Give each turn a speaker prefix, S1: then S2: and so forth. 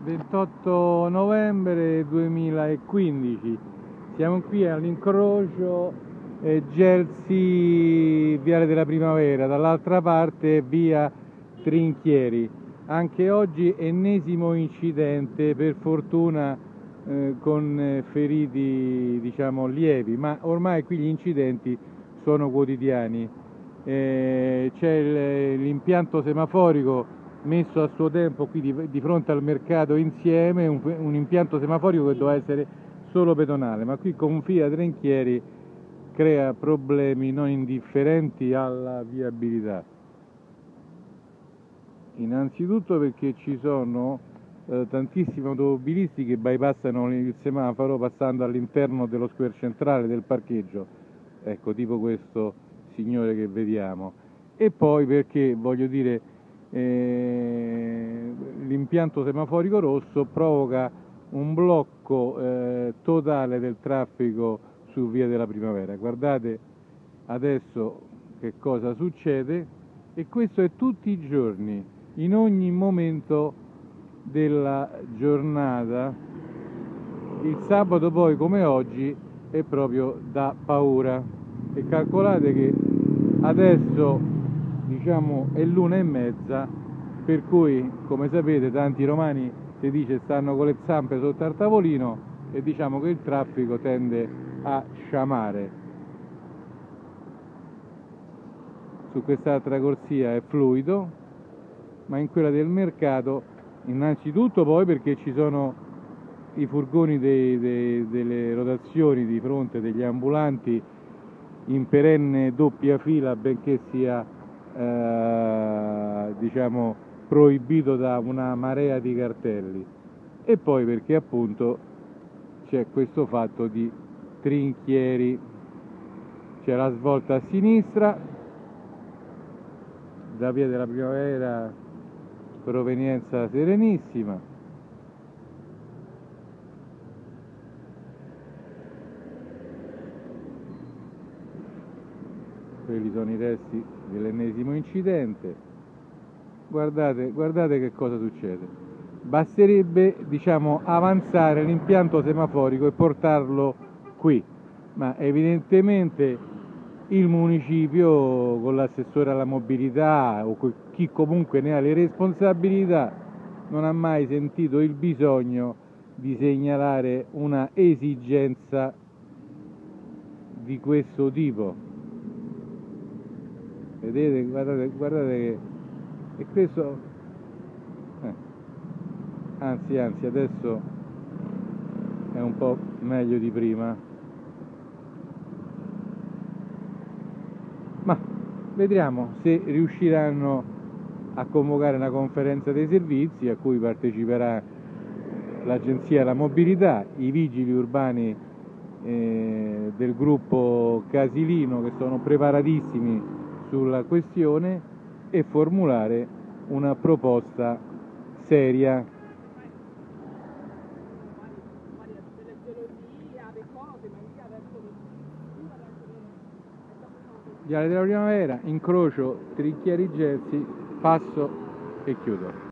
S1: 28 novembre 2015, siamo qui all'incrocio Gelsi Viale della Primavera, dall'altra parte via Trinchieri. Anche oggi ennesimo incidente, per fortuna con feriti diciamo lievi, ma ormai qui gli incidenti sono quotidiani. C'è l'impianto semaforico messo a suo tempo qui di fronte al mercato insieme, un impianto semaforico che doveva essere solo pedonale, ma qui con via Trinchieri crea problemi non indifferenti alla viabilità. Innanzitutto perché ci sono tantissimi automobilisti che bypassano il semaforo passando all'interno dello square centrale del parcheggio, ecco, tipo questo signore che vediamo, e poi perché, voglio dire, l'impianto semaforico rosso provoca un blocco totale del traffico su via della Primavera. Guardate adesso che cosa succede, e questo è tutti i giorni, in ogni momento della giornata. Il sabato poi, come oggi, è proprio da paura, e calcolate che adesso diciamo è l'1:30, per cui, come sapete, tanti romani, si dice, stanno con le zampe sotto al tavolino, e diciamo che il traffico tende a sciamare. Su quest'altra corsia è fluido, ma in quella del mercato innanzitutto, poi perché ci sono i furgoni delle rotazioni di fronte, degli ambulanti in perenne doppia fila, benché sia diciamo proibito da una marea di cartelli, e poi perché appunto c'è questo fatto di Trinchieri. C'è la svolta a sinistra da via della Primavera, provenienza Serenissima, quelli sono i resti dell'ennesimo incidente. Guardate che cosa succede. Basterebbe, diciamo, avanzare l'impianto semaforico e portarlo qui, ma evidentemente il municipio, con l'assessore alla mobilità o chi comunque ne ha le responsabilità, non ha mai sentito il bisogno di segnalare una esigenza di questo tipo. Vedete, guardate che, e questo anzi adesso è un po' meglio di prima, ma vedremo se riusciranno a convocare una conferenza dei servizi a cui parteciperà l'Agenzia della Mobilità, i vigili urbani del gruppo Casilino, che sono preparatissimi sulla questione, e formulare una proposta seria. Viale della Primavera, incrocio Trinchieri Gelsi, passo e chiudo.